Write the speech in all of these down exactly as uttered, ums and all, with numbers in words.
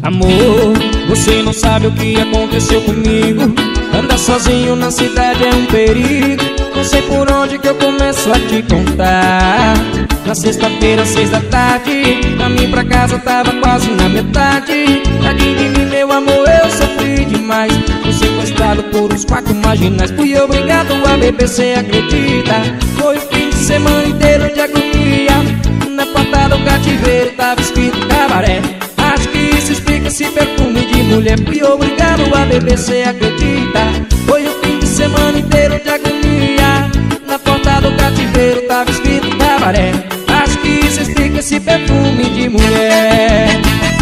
Amor, você não sabe o que aconteceu comigo. Andar sozinho na cidade é um perigo. Não sei por onde que eu começo a te contar. Na sexta-feira, seis da tarde, caminho pra casa tava quase na metade. Tadinho de mim, meu amor, eu sofri demais. Fui sequestrado por uns quatro marginais. Fui obrigado a beber, cê acredita? Foi o fim de semana inteiro de agonia. Na porta do cativeiro tava escrito cabaré. Acho que isso explica esse perfume de mulher. Fui obrigado a beber, cê acredita? Foi o fim de semana inteiro de agonia. Na porta do cativeiro tava escrito cabaré. Acho que isso explica esse perfume de mulher.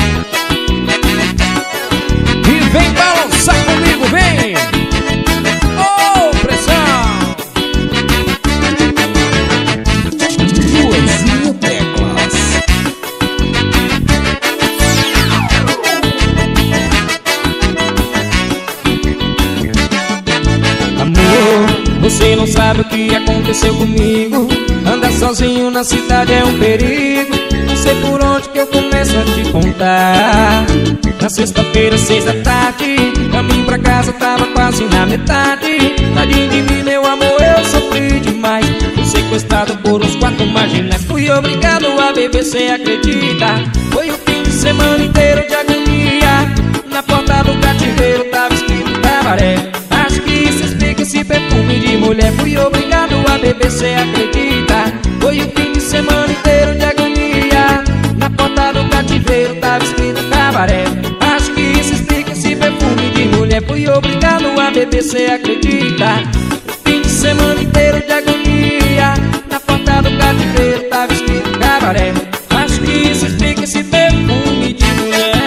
E vem balançar comigo, vem! Oh, pressão! Luanzinho Teclas. Amor, você não sabe o que aconteceu comigo. Andar sozinho na cidade é um perigo. Não sei por onde que eu começo a te contar. Na sexta-feira, seis da tarde, caminho pra casa tava quase na metade. Tadinho de mim, meu amor, eu sofri demais. Fui sequestrado por uns quatro marginais. Fui obrigado a beber, cê acredita? Foi o fim de semana inteiro de agonia. Na porta do cativeiro tava escrito cabaré. Acho que isso explica esse perfume de mulher. Fui obrigado a beber, cê acredita? Foi o fim de semana inteiro de agonia. Na porta do cativeiro tava escrito cabaré. Acho que isso explica esse perfume de mulher. Fui obrigado a beber, cê acredita? Fim de semana inteiro de agonia. Na porta do cativeiro tava escrito cabaré. Acho que isso explica esse perfume de mulher.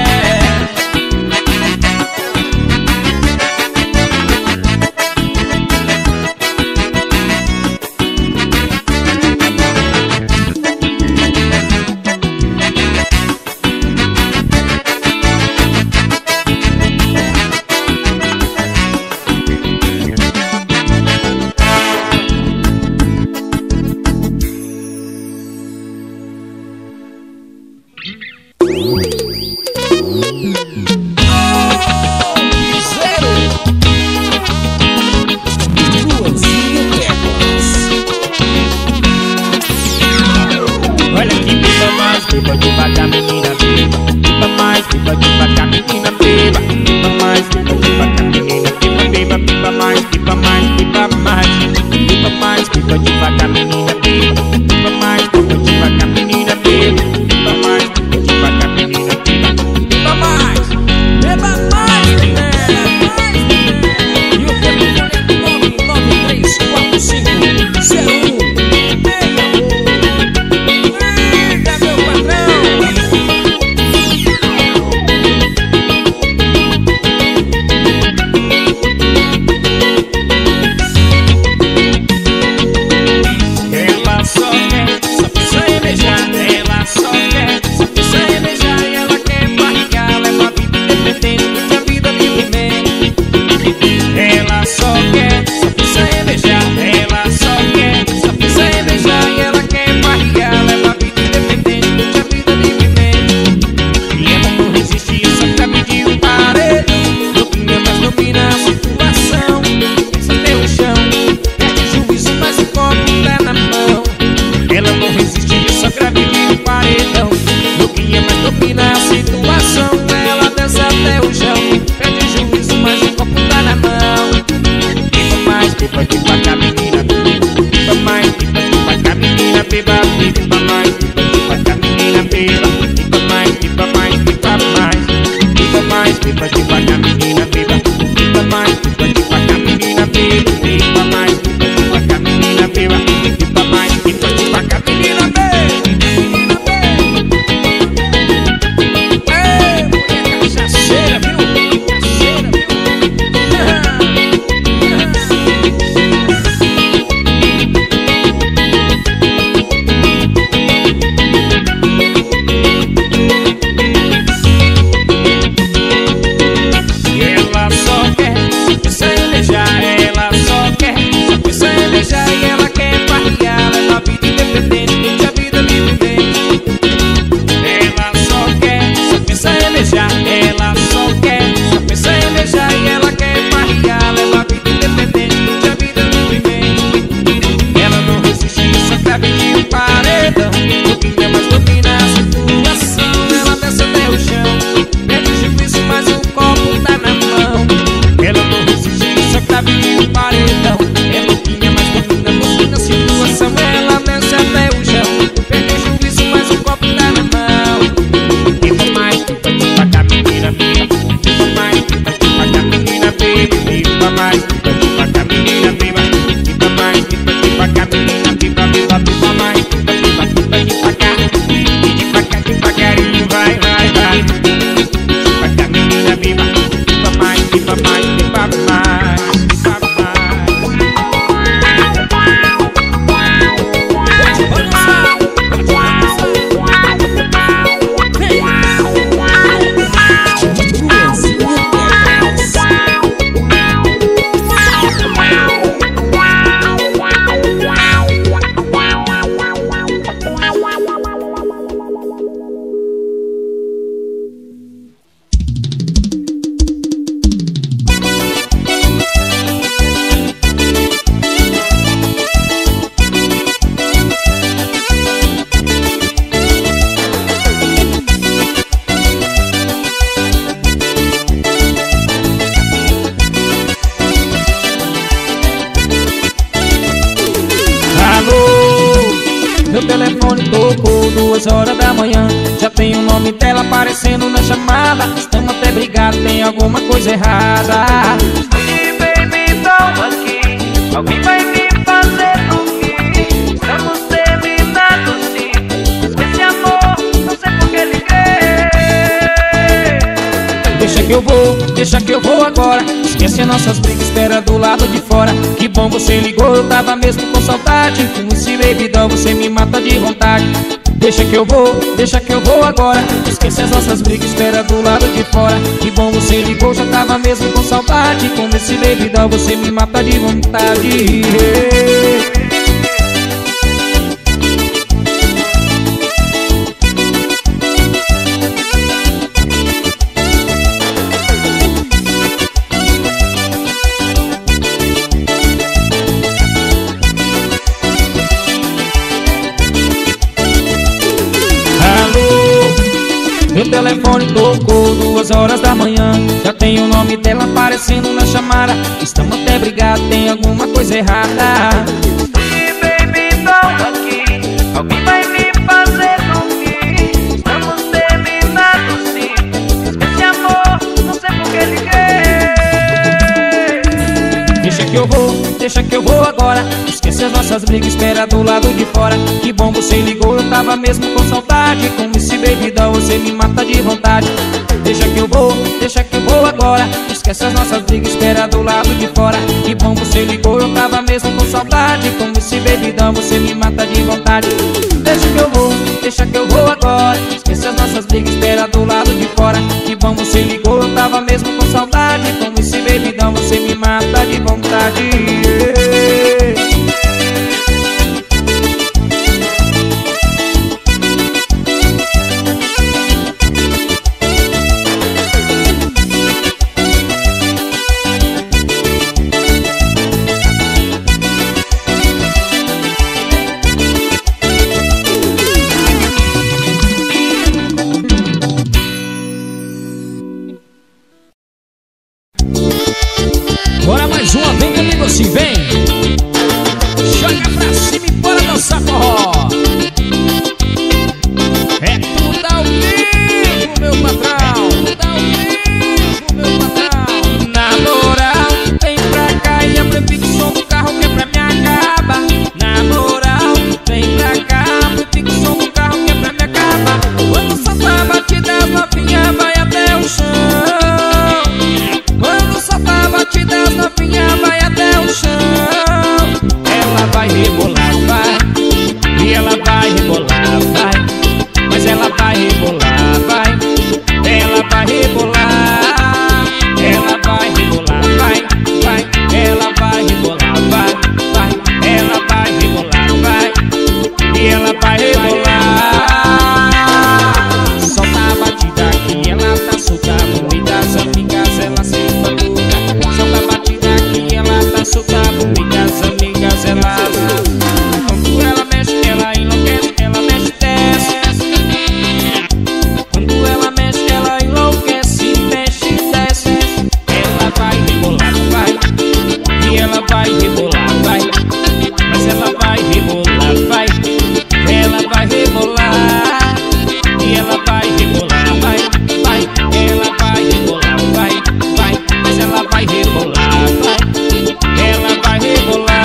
Pipa devagar, menina, pipa. Pipa mais, pipa devagar, menina, pipa. Pipa mais, pipa devagar, menina, pipa. Pipa, pipa mais, pipa mais, pipa mais. Pipa mais, pipa devagar, menina, pipa. Pipa mais, pipa devagar, menina, pipa. Pipa mais, pipa devagar, menina, pipa. Pipa mais, beba mais, menina. E o telefone nove nove três quatro cinco zero um. duas horas da manhã. Já tem o nome dela aparecendo na chamada. Estamos até brigados, tem alguma coisa errada. Oi, baby, toma aqui. Alguém vai me fazer dormir. Estamos terminados sim. Esse amor, não sei por que liguei. Deixa que eu vou, deixa que eu vou agora. Esquece nossas brigas, espera do lado de fora. Que bom você ligou, eu tava mesmo com saudade. Com esse bebidão você me mata de vontade. Deixa que eu vou, deixa que eu vou agora. Esquece as nossas brigas, espera do lado de fora. Que bom você ligou, já tava mesmo com saudade. Com esse bebidão você me mata de vontade. Meu telefone tocou duas horas da manhã. Já tem o nome dela aparecendo na chamada. Estamos até brigados, tem alguma coisa errada. Oi, baby, toma aqui. Alguém vai me fazer dormir. Estamos terminados sim. Esse amor, não sei por que liguei. Deixa que eu vou, deixa que eu vou agora. Esquece as nossas brigas, espera do lado de fora. Que bom você ligou, eu tava mesmo com saudade. Com esse bebidão você me mata de vontade. Deixa que eu vou, deixa que eu vou agora. Esquece as nossas brigas, espera do lado de fora. Que bom você ligou, eu tava mesmo com saudade. Com esse bebidão você me mata de vontade. Deixa que eu vou, deixa que eu vou agora. Esquece as nossas brigas, espera do lado de fora. Que bom você ligou, eu tava mesmo com saudade. Com esse bebidão você me mata de vontade. Bora mais uma, vem comigo assim, vem. Joga pra cima e bora dançar forró. É tudo ao vivo, meu patrão. Tudo ao vivo, meu patrão. Na moral, vem pra cá e amplifica o som do carro que é pra me acabar. Na moral, vem pra cá, amplifica o som do carro que é pra me acabar. Quando solta a batida, as novinhas vai até o chão. Quando solta a batida, as novinhas vai até o chão. Ela vai rebolar, vai. E ela vai rebolar, vai. Mas ela vai rebolar, vai. Ela vai rebolar. Ela vai rebolar, vai, vai. Ela vai rebolar, vai, vai. Ela vai rebolar, vai. E ela vai rebolar. Solta a batida que ela tá solta. No meio das amigas ela se maluca. Solta a batida que ela tá solta. No meio das amigas ela. Quando ela mexe, ela enlouquece. Ela mexe, desce. Quando ela mexe, ela enlouquece. Mexe, desce. Ela vai rebolar, vai. E ela vai rebolar, vai. Mas ela vai rebolar, vai. Ela vai rebolar. E ela vai rebolar, vai, vai. Ela vai rebolar, vai, vai. Mas ela vai rebolar, vai. Ela vai rebolar.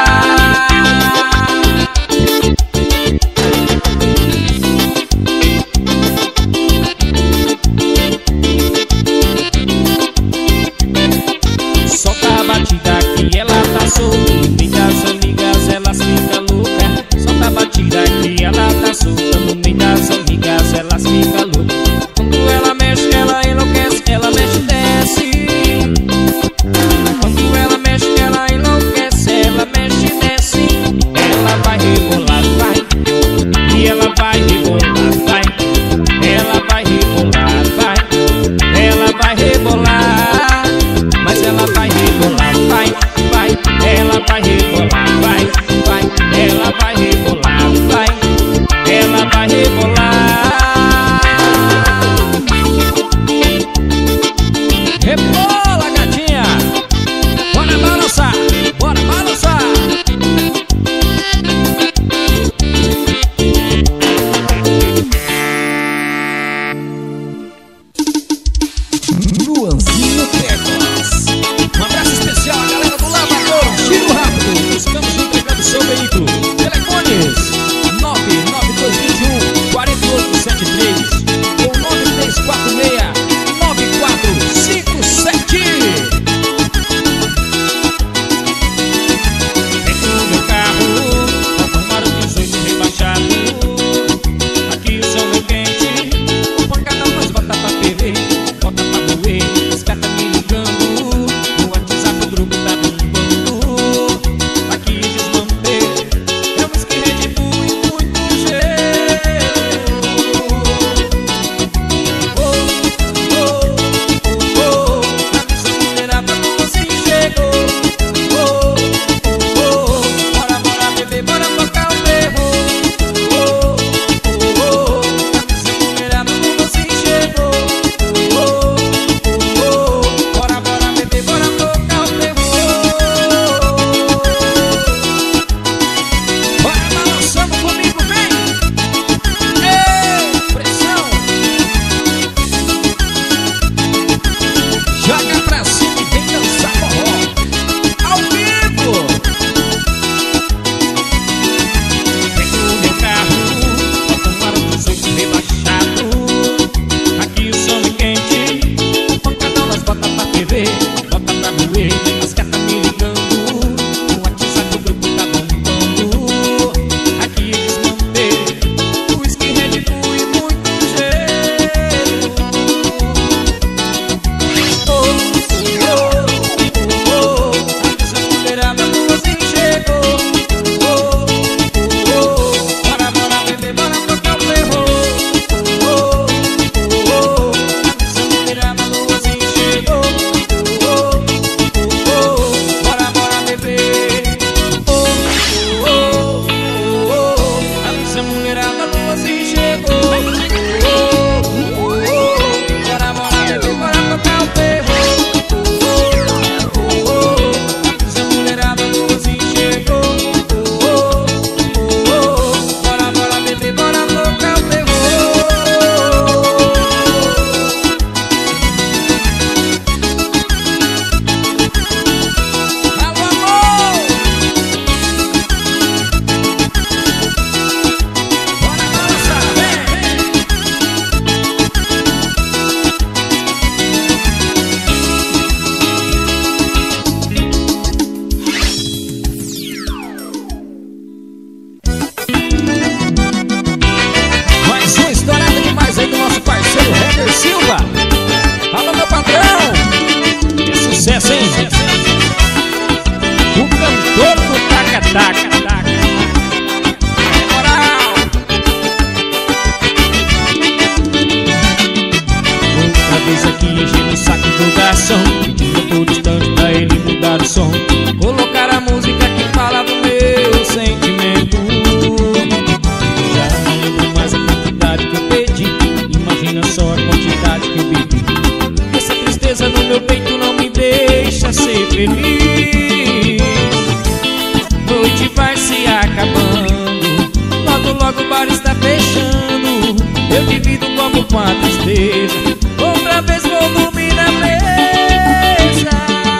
Solta a batida que ela tá solta. No meio das amigas ela fica louca. Solta a batida que ela tá solta. No meio das amigas ela fica louca. Quando ela mexe, ela enlouquece. Ela mexe, desce. Quando ela mexe, ela enlouquece. Ela mexe, desce. Ela vai rebolar, vai. E ela vai rebolar, vai. Ela vai rebolar, vai. Ela vai rebolar. Mas ela vai rebolar, vai, vai. Ela vai rebolar, vai, vai. Ela vai rebolar, vai. Ela vai rebolar. Luanzinho Teclas. Um abraço especial à galera do Lavador Giro Rápido. Estamos entregando seu veículo. Telefones nove nove dois dois um quatro oito sete três ou nove três quatro seis nove quatro cinco sete. Dentro do meu carro, vou tomar o dezoito rebaixado. Aqui o som é quente, o pancada nós bota pra T V, bota pra moer, os caras tá me ligando, no WhatsApp o grupo tá bombando. Aqui desmantei, eu me esqueci de tudo e muito gelo. Oh, oh, oh, oh, a missa mulherada como assim chegou. Oh, oh, oh, bora, bora beber, bora tocar o terror. Oh, oh, oh, a missa mulherada como assim chegou. Oh, oh, oh, bora, bora beber, bora tocar o terror. Bora balançando comigo, vem! Ei, pressão! Joga pra cima e vem dançar forró ao vivo! Dentro do meu carro, vou tomar um dezoito rebaixado. Aqui o som é quente, o pancadão nós bota pra T V, bota pra moer, as gatas me ligando, no WhatsApp o grupo tá bombando. Aqui desmantei, o whisky Red Bull e muito gelo. Oh, oh, oh, oh, a missa mulherada como assim chegou. Oh, oh, oh, bora, bora beber, bora tocar o terror. Oh, oh, oh, a missa mulherada como assim chegou. Oh, oh, oh, bora, bora beber. Oh, oh, oh, oh, a missa mulherada como assim chegou. Oh, oh, oh, bora, bora beber, bora tocar o terror. Oh, oh, oh, a missa mulherada como assim chegou. Oh, oh, oh, bora, bora beber, bora tocar o terror. Alô, amor! Bora balançar, vem! Mais uma estourada demais aí do nosso parceiro Heber Silva. Alô, meu patrão! Que sucesso, hein? O cantor do taca-taca. É moral! Outra vez aqui enchendo o saco do garçom, pedindo por distante pra ele mudar o som, colocar a música que fala do meu sentimento. Já não lembro mais a quantidade que eu pedi, imagina só a quantidade que eu bebi. Essa tristeza no meu peito não me deixa ser feliz. Noite vai se acabando, logo logo o bar está fechando. Eu divido o copo com a tristeza, outra vez vou dormir na mesa.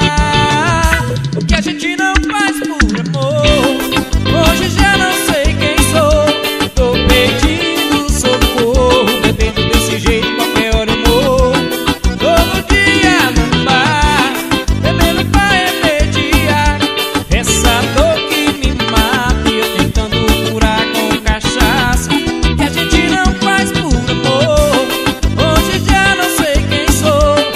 O que a gente não faz por amor, hoje já não sei quem sou. Tô pedindo socorro, bebendo desse jeito qualquer hora eu morro. Todo dia no bar, bebendo pra remediar essa dor que me mata, e eu tentando curar com cachaça. O que a gente não faz por amor, hoje já não sei quem sou.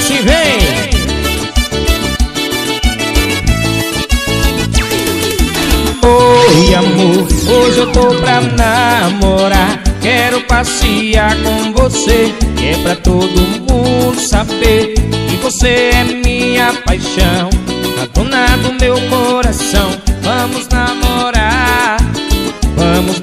assim vem. Oi amor, hoje eu tô pra namorar. Quero passear com você, que é pra todo mundo saber que você é minha paixão, a dona do meu coração. Vamos namorar, vamos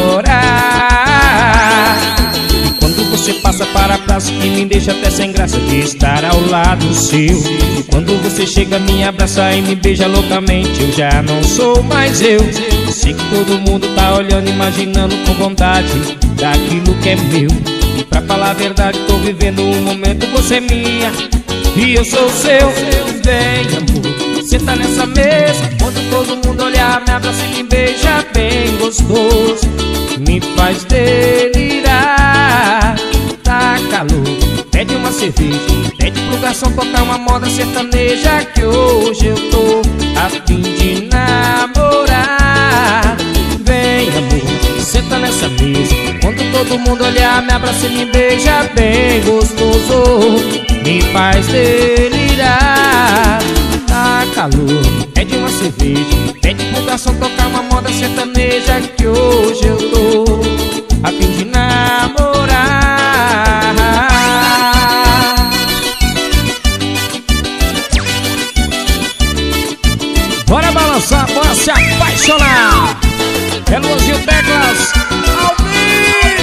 namorar. E quando você passa para a praça, que me deixa até sem graça de estar ao lado seu. E quando você chega, me abraça e me beija loucamente, eu já não sou mais eu. Eu sei que todo mundo tá olhando, imaginando com vontade daquilo que é meu. E pra falar a verdade, tô vivendo um momento, você é minha e eu sou seu. Vem amor, senta nessa mesa, quando todo mundo olhar, me abraça e me beija bem gostoso. Me faz delirar, tá calor, pede uma cerveja, pede pro garçom tocar uma moda sertaneja, que hoje eu tô a fim de namorar. Vem amor, senta nessa mesa, quando todo mundo olhar, me abraça e me beija bem gostoso. Me faz delirar, tá calor, pede uma cerveja, pede pro garçom tocar uma moda sertaneja, que hoje eu tô a fim de namorar. Bora balançar, bora se apaixonar. É Luanzinho Teclas ao vivo.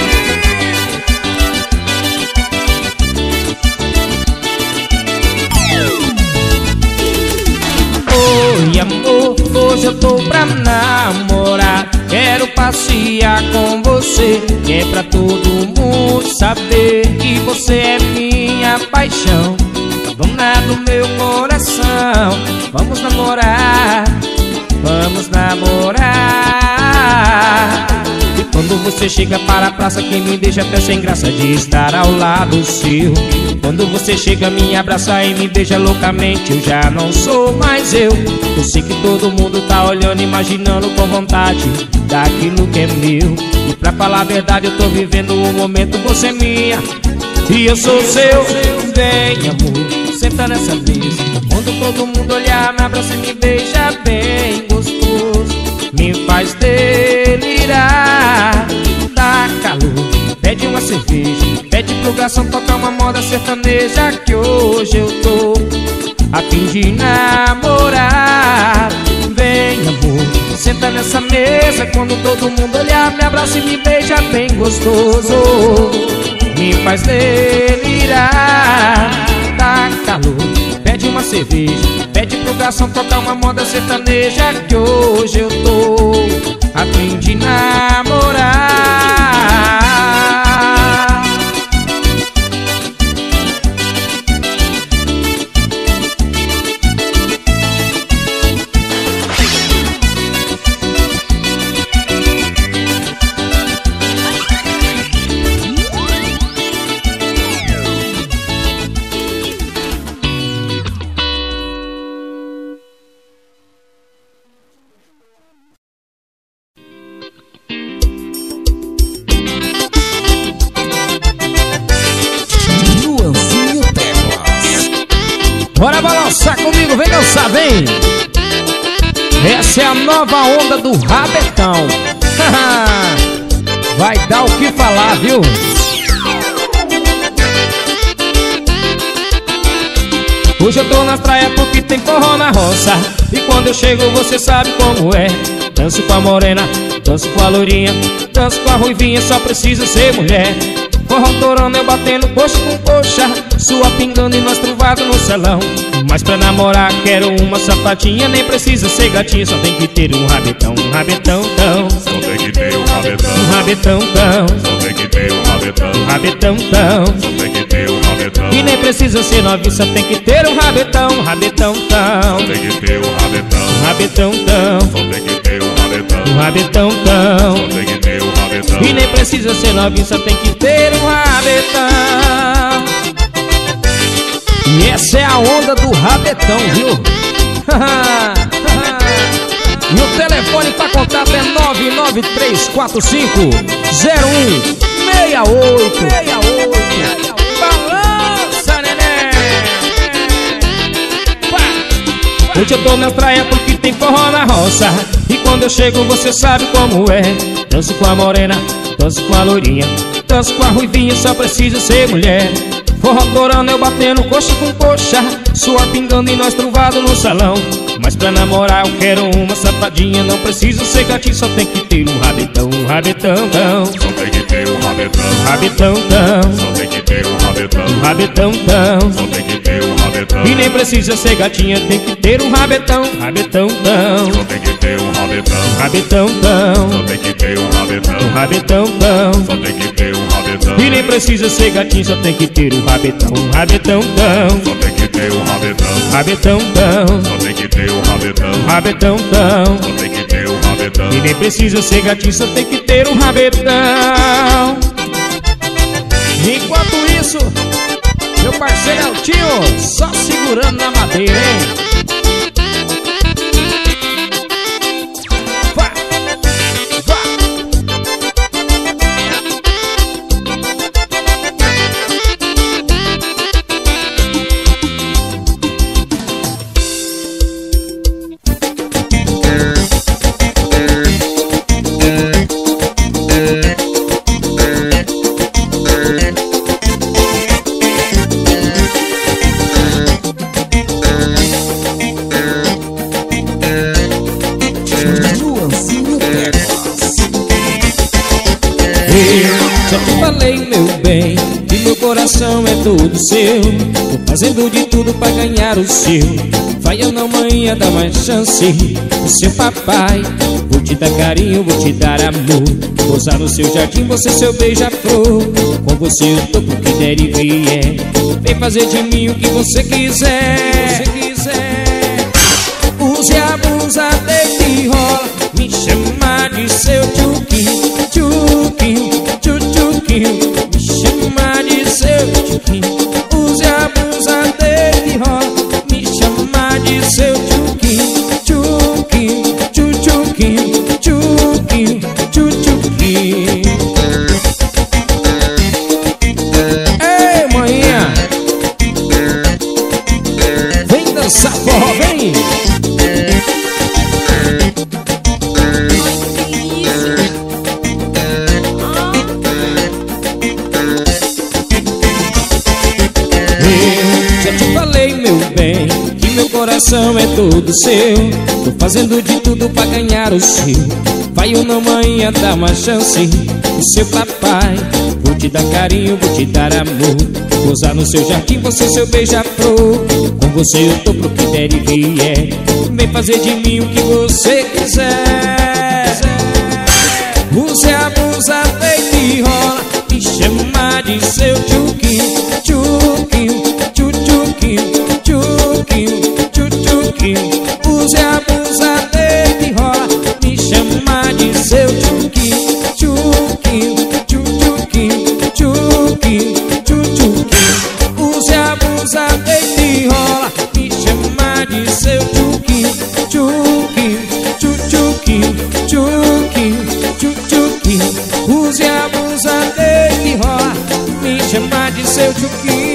Oi amor, hoje eu tô pra namorar. Quero passear com você, que é pra todo mundo saber que você é minha paixão, a dona do meu coração. Vamos namorar, vamos namorar. E quando você chega para a praça, que me deixa até sem graça de estar ao lado seu. Quando você chega, me abraça e me beija loucamente, eu já não sou mais eu. Eu sei que todo mundo tá olhando, imaginando com vontade daquilo que é meu. E pra falar a verdade, eu tô vivendo um momento, você é minha e eu sou seu. Vem amor, senta nessa mesa, quando todo mundo olhar, me abraça e me beija bem gostoso. Me faz delirar, tá calor, pede uma cerveja, pede pro garçom tocar uma moda sertaneja, que hoje eu tô a fim de namorar. Vem amor, senta nessa mesa, quando todo mundo olhar, me abraça e me beija bem gostoso. Me faz delirar, tá calor, pede uma cerveja, pede pro garçom tocar uma moda sertaneja, que hoje eu tô a fim de namorar. Bora balançar comigo, vem dançar, vem! Essa é a nova onda do rabetão. Vai dar o que falar, viu? Hoje eu tô na praia porque tem forró na roça, e quando eu chego você sabe como é. Danço com a morena, danço com a loirinha, danço com a ruivinha, só precisa ser mulher. Forró torando, eu batendo coxa com coxa, sua pingando e nós truvados no salão. Mas pra namorar quero uma sapatinha, nem precisa ser gatinha, só tem que ter um rabetão, um rabetão tão. Só tem que ter um rabetão, um rabetão tão. Só tem que ter um rabetão, um rabetão tão. Só tem que ter um rabetão. E nem precisa ser novinho, só tem que ter um rabetão, um rabetão tão. Só tem que ter um rabetão, um rabetão tão. Só tem que ter um rabetão, um rabetão tão. Só tem que ter um rabetão. E nem precisa ser novinho, só tem que ter um rabetão. E essa é a onda do rabetão, viu? E o telefone pra contato é nove nove três quatro cinco zero um seis oito. Balança, neném! Hoje eu tô na praia porque tem forró na roça. E quando eu chego você sabe como é. Danço com a morena, danço com a loirinha, danço com a ruivinha, só preciso ser mulher. Forró corando eu batendo coxa com coxa, suor pingando e nós truvado no salão. Mas pra namorar eu quero uma safadinha, não preciso ser gatinho, só tem que ter um rabetão, um rabetão, tão. Só tem que ter um rabetão, Rabetão, tão. só tem que ter um rabetão, Um rabetão, tão. só tem que ter um rabetão, E nem precisa ser gatinha, tem que ter um rabetão, rabetão, tão. só tem que ter um rabetão, Rabetão, tão. só tem que ter um rabetão, Um rabetão, tão. só tem que ter um rabetão, E nem precisa ser gatinho, só tem que ter um rabetão, um rabetão, tão. só tem que ter um rabetão, Rabetão, tão. só tem que ter um rabetão, Rabetão, tão. só tem que ter um rabetão, E nem precisa ser gatinho, só tem que ter um rabetão. Enquanto isso, meu parceiro Eltinho só segurando na madeira, hein? Vá, vá. Só te falei, meu bem, que meu coração é todo seu. Tô fazendo de tudo pra ganhar o seu. Vai ou não, manhã, dá mais chance. O seu papai, vou te dar carinho, vou te dar amor. Pousar no seu jardim, você seu beija-flor. Com você eu tô pro que der e vier. Vem fazer de mim o que você quiser, você quiser. Use a abusa, deita e rola. Me chama de seu tchuquinho, tchuquinho, tchuquinho. Me chama de seu tchuquinho. Use a blusa, deita e rola. Me chama de seu tchuquinho, tchuquinho, tchuquinho, tchuquinho, tchuquinho. Ei, manhã, vem dançar forró, vem. Meu coração é todo seu. Tô fazendo de tudo pra ganhar o seu. Vai ou não, manhã, dá uma chance. O seu papai, vou te dar carinho, vou te dar amor. Pousar no seu jardim, você seu beija-flor. Com você eu tô pro que der e vier. Vem fazer de mim o que você quiser. Use a blusa, deita e rola. Me chama de seu tchuquinho, tchuquinho, tchuquinho, tchuquinho, tchuquinho. Use a blusa, deita e rola. Me chama de seu tchuquinho, tchuquinho, tchuquinho, tchuquinho, tchuquinho. Use a blusa, deita e rola. Me chama de seu tchuquinho, tchuquinho, tchuquinho, tchuquinho, tchuquinho. Use a blusa, deita e rola. Me chama de seu tchuquinho.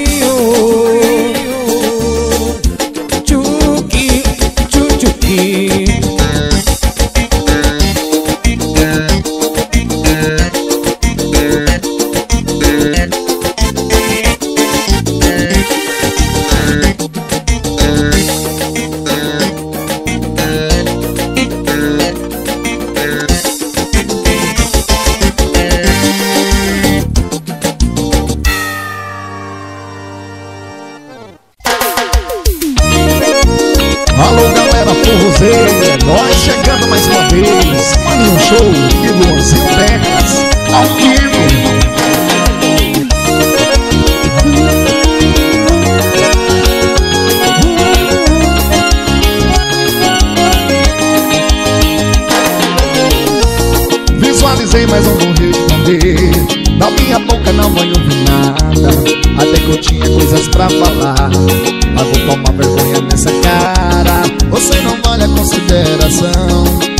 Alô, galera forrozeira, nós chegando mais uma vez. Mande um show de Luanzinho Becas ao vivo. Visualizei, mas não vou responder. Na minha boca não vai ouvir nada. Até que eu tinha coisas pra falar, mas vou tomar vergonha nessa cara. Você não vale a consideração.